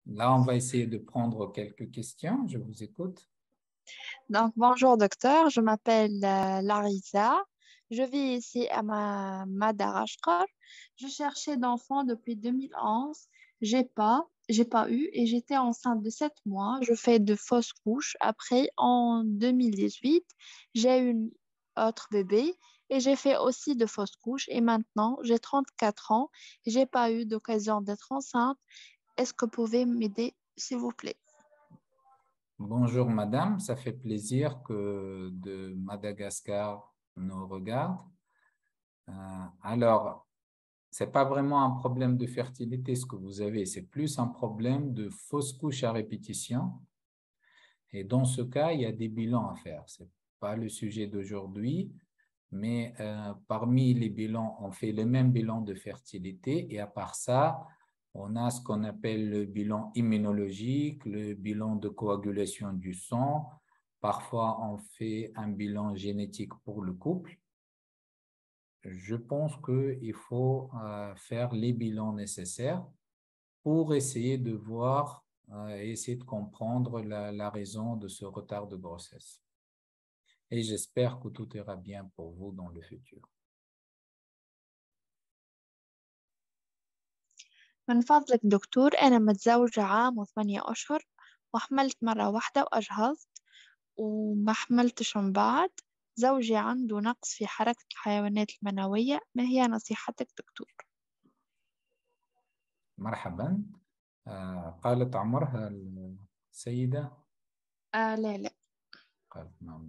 Là, on va essayer de prendre quelques questions. Je vous écoute. Donc, bonjour docteur, je m'appelle Larissa. Je vis ici à Madagascar. Je cherchais d'enfants depuis 2011. J'ai pas eu et j'étais enceinte de 7 mois. Je fais de fausses couches. Après, en 2018, j'ai eu une autre bébé et j'ai fait aussi de fausses couches. Et maintenant, j'ai 34 ans. J'ai pas eu d'occasion d'être enceinte. Est-ce que vous pouvez m'aider, s'il vous plaît? Bonjour, madame. Ça fait plaisir que de Madagascar nous regarde. Alors, c'est pas vraiment un problème de fertilité ce que vous avez, c'est plus un problème de fausse couche à répétition. Et dans ce cas, il y a des bilans à faire. C'est pas le sujet d'aujourd'hui, mais parmi les bilans, on fait le même bilan de fertilité et à part ça, on a ce qu'on appelle le bilan immunologique, le bilan de coagulation du sang. Parfois, on fait un bilan génétique pour le couple. Je pense qu'il faut faire les bilans nécessaires pour essayer de voir et essayer de comprendre la raison de ce retard de grossesse. Et j'espère que tout ira bien pour vous dans le futur. من فضلك دكتور، أنا متزوجة عام و8 أشهر وحملت مرة واحدة وأجهضت وما حملتش من بعد. زوجي عنده نقص في حركة الحيوانات المنوية، ما هي نصيحتك دكتور؟ مرحبا. قالت عمرها السيدة؟ لا لا. قالت نعم.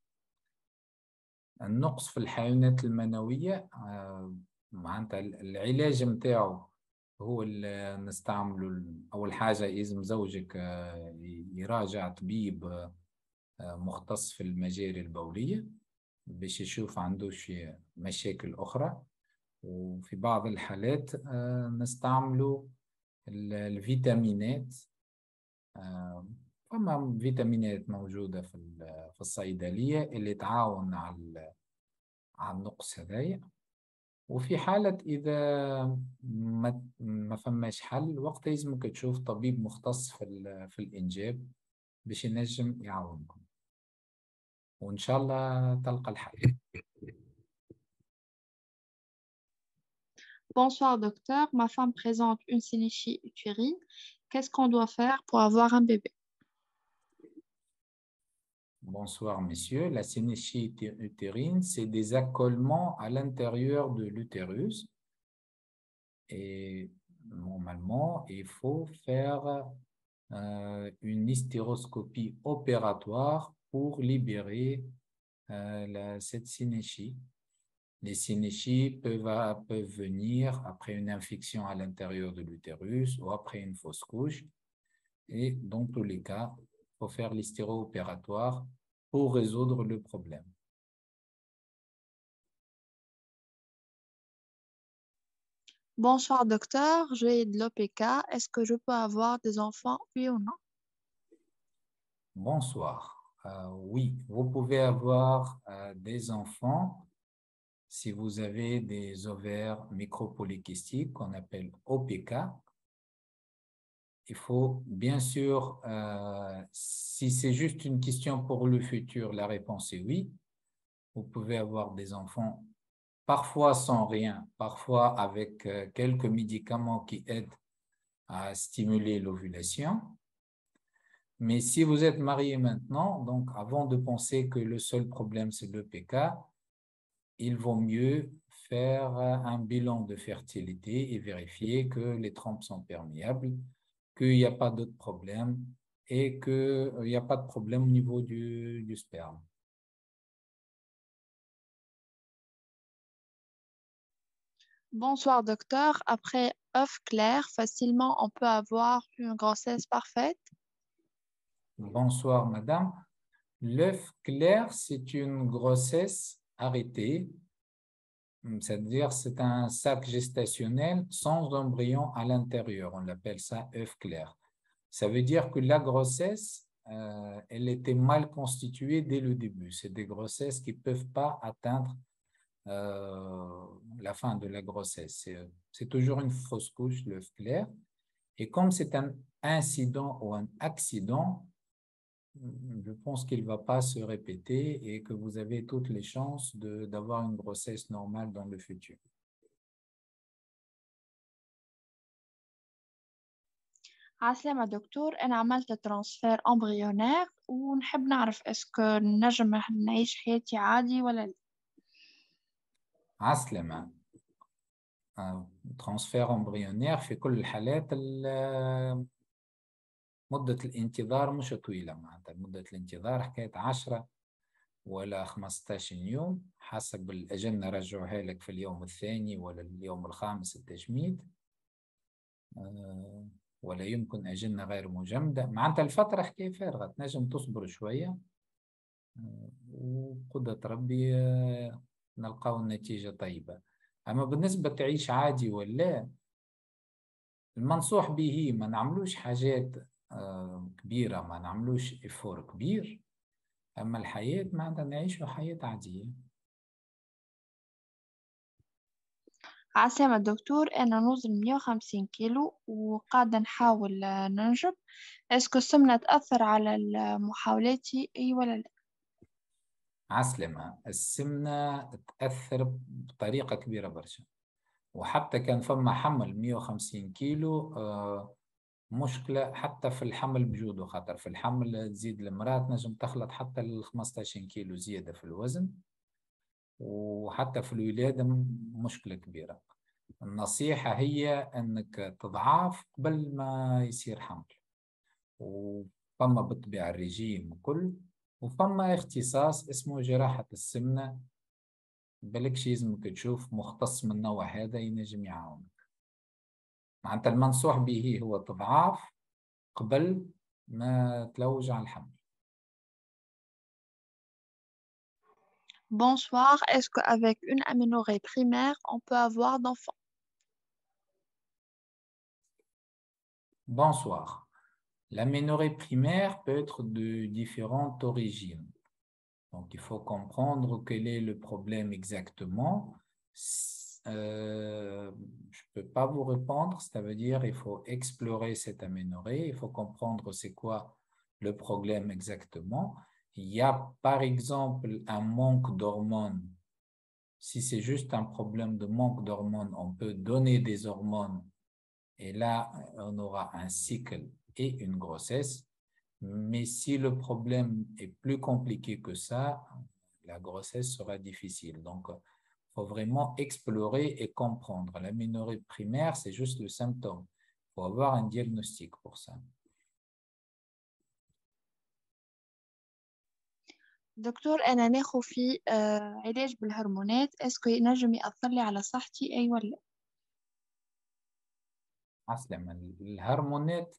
النقص في الحيوانات المنوية معناتها العلاج متاعه هو اللي نستعمله. أول حاجة لازم زوجك يراجع طبيب مختص في المجاري البولية باش يشوف عندوش مشاكل أخرى. وفي بعض الحالات نستعمله الفيتامينات. فما فيتامينات موجودة في الصيدلية اللي تعاون على النقص هذايا. وفي حالة إذا ما فماش حل، وقت لازمك تشوف طبيب مختص في الإنجاب باش ينجم يعاونكم، وإن شاء الله تلقى الحل. Bonsoir docteur, ma femme présente une synéchie utérine. Qu'est-ce qu'on doit faire pour avoir un bébé? Bonsoir, messieurs. La synéchie utérine, c'est des accolements à l'intérieur de l'utérus. Et normalement, il faut faire une hystéroscopie opératoire pour libérer cette synéchie. Les synéchies peuvent venir après une infection à l'intérieur de l'utérus ou après une fausse couche. Et dans tous les cas, il faut faire l'hystéro-opératoire pour résoudre le problème. Bonsoir docteur, j'ai de l'OPK. Est-ce que je peux avoir des enfants, oui ou non? Bonsoir. Oui, vous pouvez avoir des enfants si vous avez des ovaires micropolykystiques qu'on appelle OPK. Il faut bien sûr, si c'est juste une question pour le futur, la réponse est oui. Vous pouvez avoir des enfants parfois sans rien, parfois avec quelques médicaments qui aident à stimuler l'ovulation. Mais si vous êtes marié maintenant, donc avant de penser que le seul problème c'est le PK, il vaut mieux faire un bilan de fertilité et vérifier que les trompes sont perméables, qu'il n'y a pas d'autres problèmes et qu'il n'y a pas de problème au niveau du sperme. Bonsoir docteur, après œuf clair, facilement on peut avoir une grossesse parfaite? Bonsoir, madame. L'œuf clair, c'est une grossesse arrêtée, c'est-à-dire c'est un sac gestationnel sans embryon à l'intérieur. On l'appelle ça œuf clair. Ça veut dire que la grossesse, elle était mal constituée dès le début. C'est des grossesses qui ne peuvent pas atteindre la fin de la grossesse. C'est toujours une fausse couche, l'œuf clair. Et comme c'est incident ou un accident, je pense qu'il ne va pas se répéter et que vous avez toutes les chances d'avoir une grossesse normale dans le futur. عسلامة دكتور، أنا عملت ترانسفير أمبريونير ونحب نعرف اسكو نجم نعيش حياتي عادي ولا لا. عسلامة. ترانسفير امبريونير في كل الحالات مدة الانتظار مش طويلة، معناتها مدة الانتظار حكاية 10 ولا 15 يوم حسب الأجنة رجعوها لك في اليوم الثاني ولا اليوم الخامس التجميد، ولا يمكن أجنة غير مجمدة. معناتها الفترة حكاية فارغة، تنجم تصبر شوية وقدرة ربي نلقاو النتيجة طيبة. أما بالنسبة تعيش عادي ولا، المنصوح به ما نعملوش حاجات كبيرة، ما نعملوش إفور كبير، أما الحياة ما نعيشوا حياة عادية. عسلامة دكتور، أنا نوزن 150 كيلو وقاعدة نحاول ننجب، اسكو السمنة تأثر على محاولاتي أي ولا لا؟ عسلمة، السمنة تأثر بطريقة كبيرة برشا، وحتى كان فما حمل 150 كيلو مشكلة حتى في الحمل بجوده، خاطر في الحمل تزيد المرأة تنجم تخلط حتى ال 15 كيلو زيادة في الوزن، وحتى في الولادة مشكلة كبيرة. النصيحة هي أنك تضعاف قبل ما يصير حمل، وفما بالطبيعة الرجيم وكل، وفما اختصاص اسمه جراحة السمنة، بالك يلزمك تشوف مختص من النوع هذا ينجم يعاونك. معناتها المنصوح به هو تضعاف قبل ما تلوج على الحمل. Bonsoir, est-ce qu'avec une aménorrhée primaire, on peut avoir d'enfants? Bonsoir. L'aménorrhée primaire peut être de différentes origines. Donc, il faut comprendre quel est le problème exactement. Je ne peux pas vous répondre, ça veut dire il faut explorer cette aménorrhée, il faut comprendre c'est quoi le problème exactement. Il y a par exemple un manque d'hormones. Si c'est juste un problème de manque d'hormones, on peut donner des hormones et là, on aura un cycle et une grossesse. Mais si le problème est plus compliqué que ça, la grossesse sera difficile. Donc, il faut vraiment explorer et comprendre. L'aménorrhée primaire, c'est juste le symptôme. Il faut avoir un diagnostic pour ça. دكتور، أنا ناخذ في علاج بالهرمونات، اسكو ينجم يأثر لي على صحتي أي ولا؟ عسلامة. الهرمونات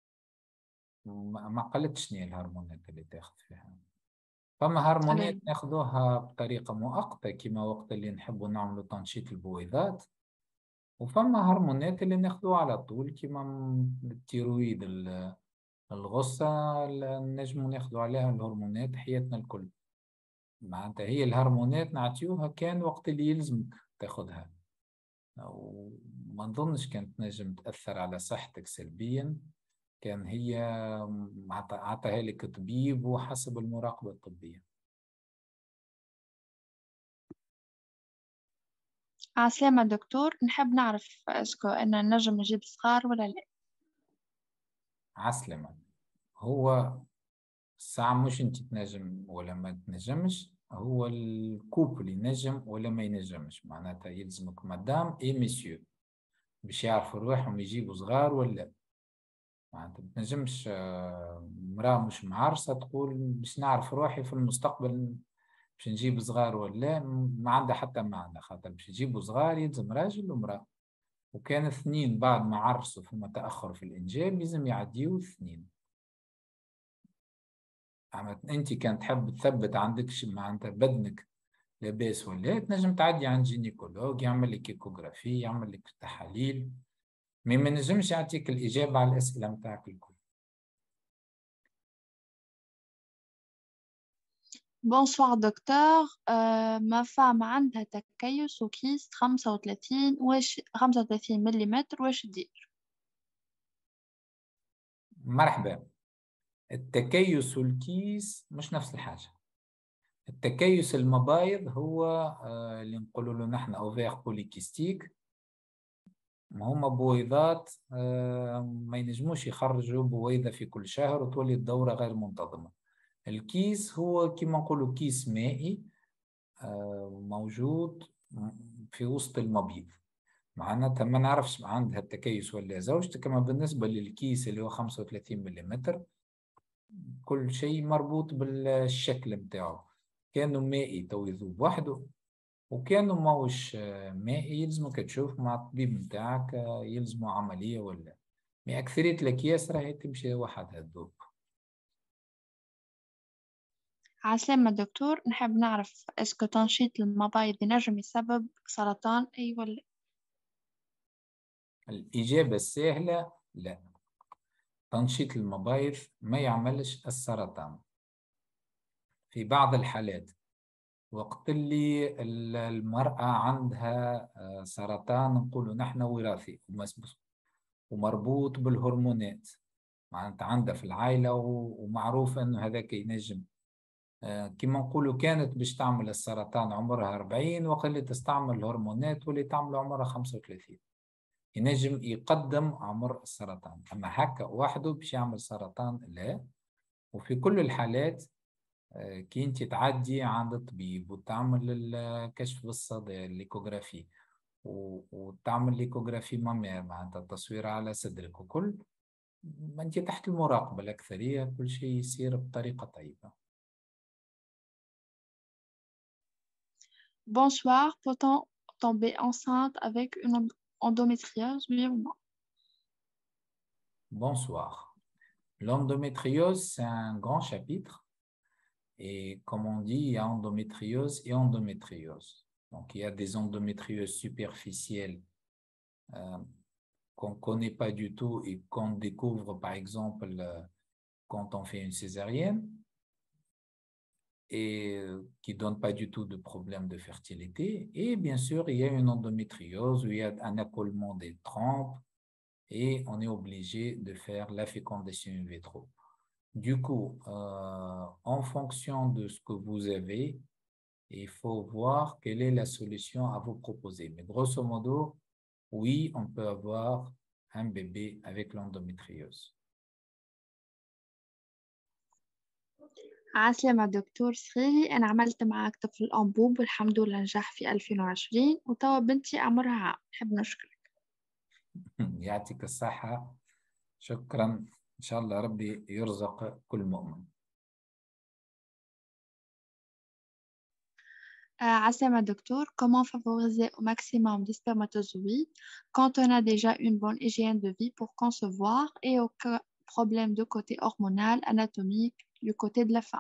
ما قلتش شنو الهرمونات اللي تاخذ فيها. فما هرمونات على ناخذوها بطريقة مؤقتة كما وقت اللي نحبوا نعملوا تنشيط البويضات، وفما هرمونات اللي ناخذوها على طول كما التيرويد الغصة، نجموا ناخذوا عليها الهرمونات حياتنا الكل. معناتها هي الهرمونات نعطيوها كان وقت اللي يلزمك تاخذها، وما نظنش كانت نجم تأثر على صحتك سلبيا، كان هي عطاها لك طبيب وحسب المراقبة الطبية. عسلامة دكتور، نحب نعرف اسكو أنا نجم نجيب صغار ولا لا؟ عسلامة. هو الساعة مش انت تنجم ولا ما تنجمش، هو الكوبل ينجم ولا ما ينجمش. معناتها يلزمك مدام اي مسيو باش يعرفوا روحهم يجيبوا صغار ولا. معناتها ما تنجمش مرأة مش معرسة تقول باش نعرف روحي في المستقبل باش نجيب صغار ولا، ما عندها حتى معنى، خاطر باش يجيبوا صغار يلزم راجل ومرأة، وكان اثنين بعد ما عرسوا فما تأخر في الإنجاب لازم يعديوا اثنين. انت كان تحب تثبت عندك معناتها بدنك لاباس ولا، تنجم تعدي عند جينيكولوج يعمل لك ايكوغرافي يعمل لك تحاليل، ما نجمش يعطيك الإجابة على الأسئلة متاعك الكل. بونسوار دكتور، ما فام عندها تكيس وكيس 35 مليمتر، واش دير؟ مرحبا. التكيس والكيس مش نفس الحاجة. التكيس المبايض هو اللي نقولوا له نحن اوفير بوليكيستيك، هما بويضات ما ينجموش يخرجوا بويضة في كل شهر وتولي الدورة غير منتظمة. الكيس هو كما نقولوا كيس مائي موجود في وسط المبيض، معناتها ما نعرفش عندها التكيس ولا زوجتك. كما بالنسبة للكيس اللي هو 35 ملم، كل شيء مربوط بالشكل متاعه. كانوا مائي تو يذوب وحده، وكانوا ماهوش مائي يلزمك تشوف مع الطبيب متاعك يلزموا عملية ولا. مي أكثرية الأكياس راهي تمشي وحدها تذوب. عسلامة دكتور، نحب نعرف اسكو تنشيط المبايض ينجم يسبب سرطان أي ولا؟ الإجابة السهلة لا، تنشيط المبايض ما يعملش السرطان. في بعض الحالات وقت اللي المرأة عندها سرطان نقولوا نحن وراثي ومربوط بالهرمونات، معناتها عندها في العائلة ومعروف أنه هذاك ينجم كما نقولوا كانت باش تعمل السرطان عمرها 40 وقت اللي تستعمل الهرمونات واللي تعمل عمرها 35، ينجم يقدم عمر السرطان. أما هكا وحده باش يعمل سرطان لا. وفي كل الحالات كي انت تعدي عند الطبيب وتعمل الكشف بالصدى الليكوغرافي وتعمل ليكوغرافي مامير معناتها تصوير على صدرك وكل، ما انت تحت المراقبة الأكثرية كل شيء يصير بطريقة طيبة. Bonsoir, peut-on tomber enceinte avec une endométriose, oui ou non? Bonsoir. L'endométriose, c'est un grand chapitre. Et comme on dit, il y a endométriose et endométriose. Donc, il y a des endométrioses superficielles qu'on ne connaît pas du tout et qu'on découvre, par exemple, quand on fait une césarienne et qui ne donne pas du tout de problème de fertilité. Et bien sûr, il y a une endométriose où il y a un accolement des trompes et on est obligé de faire la fécondation in vitro. Du coup, en fonction de ce que vous avez, il faut voir quelle est la solution à vous proposer. Mais grosso modo, oui, on peut avoir un bébé avec l'endométriose. عسلامة دكتور سريري، أنا عملت معاك طفل الأنبوب والحمد لله نجح في 2020 وتوا بنتي عمرها عام. نحب نشكرك. يعطيك الصحة، شكرا. إن شاء الله ربي يرزق كل مؤمن. عسلامة دكتور, comment favoriser au maximum des spermatozoïdes quand on a déjà une bonne hygiène de vie pour concevoir et aucun problème de côté hormonal, anatomique, du côté de la femme?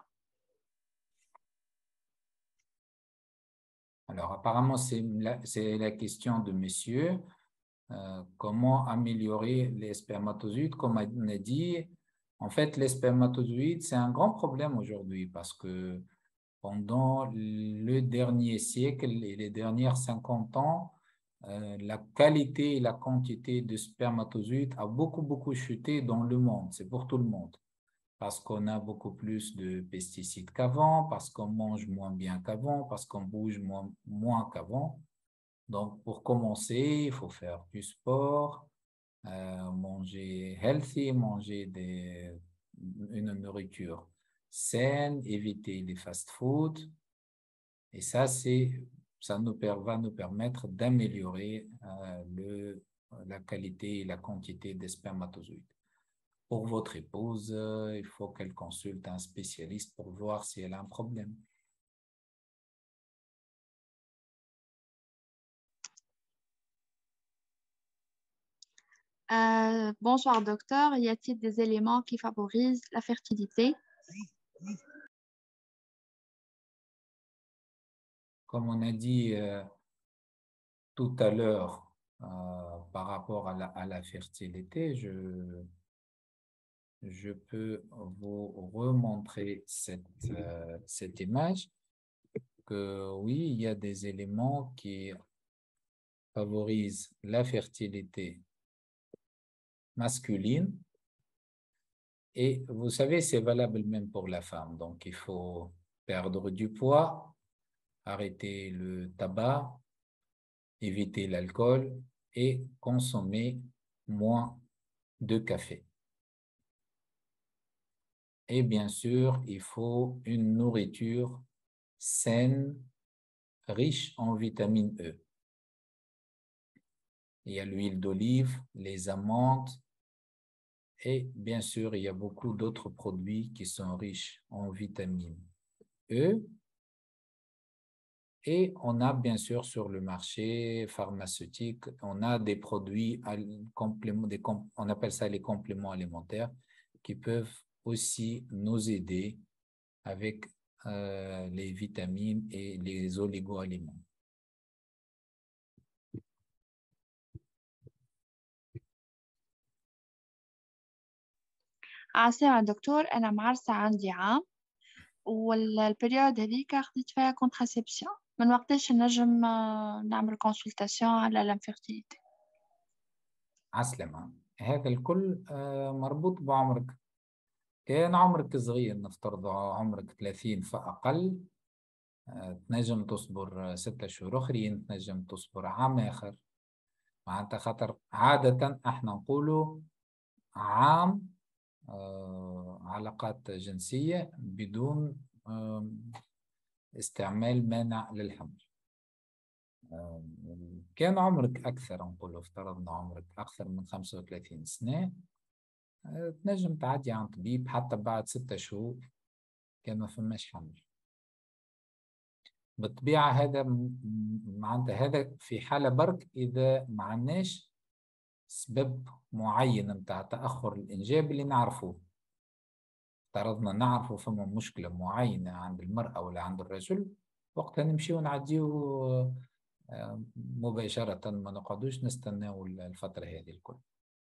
Alors, apparemment, c'est la question de monsieur. Comment améliorer les spermatozoïdes? Comme on a dit, en fait, les spermatozoïdes, c'est un grand problème aujourd'hui parce que pendant le dernier siècle et les dernières 50 ans, la qualité et la quantité de spermatozoïdes a beaucoup chuté dans le monde. C'est pour tout le monde. Parce qu'on a beaucoup plus de pesticides qu'avant, parce qu'on mange moins bien qu'avant, parce qu'on bouge moins qu'avant. Donc, pour commencer, il faut faire du sport, manger healthy, manger une nourriture saine, éviter les fast-foods. Et ça, va nous permettre d'améliorer la qualité et la quantité des spermatozoïdes. Pour votre épouse, il faut qu'elle consulte un spécialiste pour voir si elle a un problème. Bonsoir docteur, y a-t-il des éléments qui favorisent la fertilité? Comme on a dit tout à l'heure par rapport à la fertilité, je peux vous remontrer cette image que oui, il y a des éléments qui favorisent la fertilité masculine Et vous savez, c'est valable même pour la femme. Donc, il faut perdre du poids, arrêter le tabac, éviter l'alcool et consommer moins de café. Et bien sûr, il faut une nourriture saine, riche en vitamine E. Il y a l'huile d'olive, les amandes et bien sûr, il y a beaucoup d'autres produits qui sont riches en vitamine E. Et on a bien sûr sur le marché pharmaceutique, on a des produits, on appelle ça les compléments alimentaires, qui peuvent aussi nous aider avec les vitamines et les oligo-aliments. عسلامة دكتور، أنا معرسة عندي عام، والبريود هذيك أخذت فيها كونتراسيبسيون. من وقتاش نجم نعمل كونسلتاسيون على الانفيرتيليتي؟ عسلامة. هذا الكل مربوط بعمرك. كان عمرك صغير، نفترض عمرك 30 فأقل، تنجم تصبر 6 شهور أخرين، تنجم تصبر عام آخر. معناتها خاطر عادة احنا نقولوا عام علاقات جنسية بدون استعمال مانع للحمل. كان عمرك أكثر، نقول افترضنا عمرك أكثر من 35 سنة، تنجم تعدي عن طبيب حتى بعد 6 شهور كان ما فماش حمل. بالطبيعة هذا معناتها هذا في حالة برك إذا ما عندناش سبب معين متاع تأخر الإنجاب اللي نعرفوه. افترضنا نعرفوا فما مشكلة معينة عند المرأة ولا عند الرجل، وقتها نمشي ونعديو مباشرة، ما نقعدوش نستناو الفترة هذه الكل.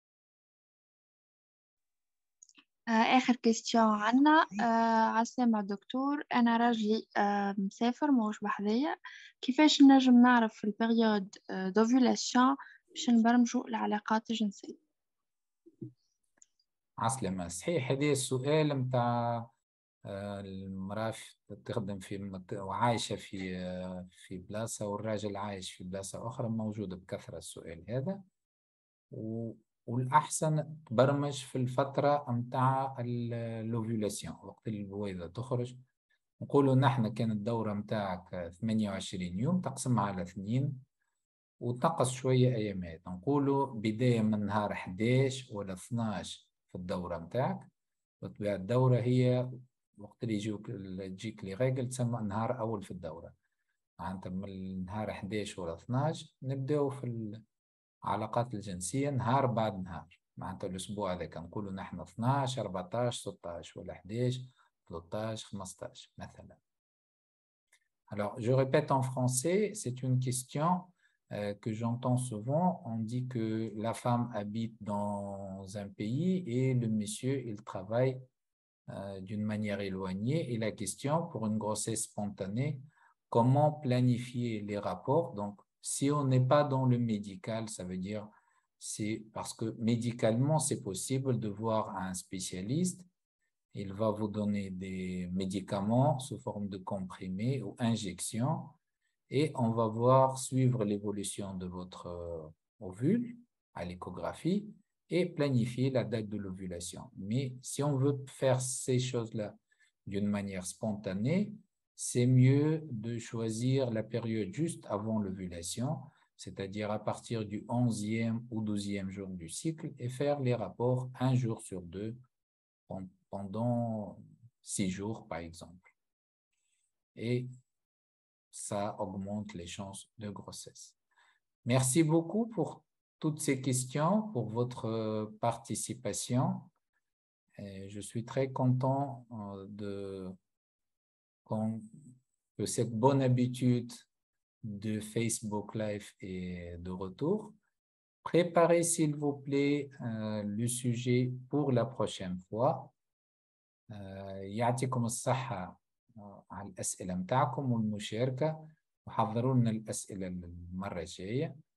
آخر كيستيون عنا. عسلامة دكتور، أنا راجلي مسافر موش بحذايا، كيفاش نجم نعرف في البريود دوفيلاسيون باش نبرمجوا العلاقات الجنسية؟ عسلامة. صحيح، هذا السؤال متاع المرأة تخدم في وعايشة في بلاصة والراجل عايش في بلاصة أخرى، موجودة بكثرة السؤال هذا. والأحسن تبرمج في الفترة متاع الأوفيولاسيون، وقت البويضة تخرج. نقولوا نحن كانت الدورة متاعك 28 يوم، تقسمها على 2 وتنقص شوية أيامات. نقولوا بداية من نهار 11 ولا 12 في الدورة متاعك. وتبع الدورة هي وقت اللي تجيك لي ريغل تسمى نهار أول في الدورة. معناتها من نهار 11 ولا 12 نبداو في العلاقات الجنسية نهار بعد نهار. معناتها الأسبوع هذاك نقولوا نحن 12 14 16 ولا 11 13 15 مثلا. Alors, je répète en français, c'est une question que j'entends souvent. On dit que la femme habite dans un pays et le monsieur, il travaille d'une manière éloignée. Et la question pour une grossesse spontanée, comment planifier les rapports? Donc, si on n'est pas dans le médical, ça veut dire c'est parce que médicalement, c'est possible de voir un spécialiste. Il va vous donner des médicaments sous forme de comprimés ou injections et on va voir suivre l'évolution de votre ovule à l'échographie et planifier la date de l'ovulation. Mais si on veut faire ces choses-là d'une manière spontanée, c'est mieux de choisir la période juste avant l'ovulation, c'est-à-dire à partir du 11e ou 12e jour du cycle et faire les rapports 1 jour sur 2 pendant 6 jours, par exemple. Et ça augmente les chances de grossesse. Merci beaucoup pour toutes ces questions, pour votre participation. Et je suis très content que cette bonne habitude de Facebook Live est de retour. Préparez, s'il vous plaît, le sujet pour la prochaine fois. يعطيكم الصحة على الأسئلة متاعكم والمشاركة، وحضروا لنا الأسئلة المرة الجاية.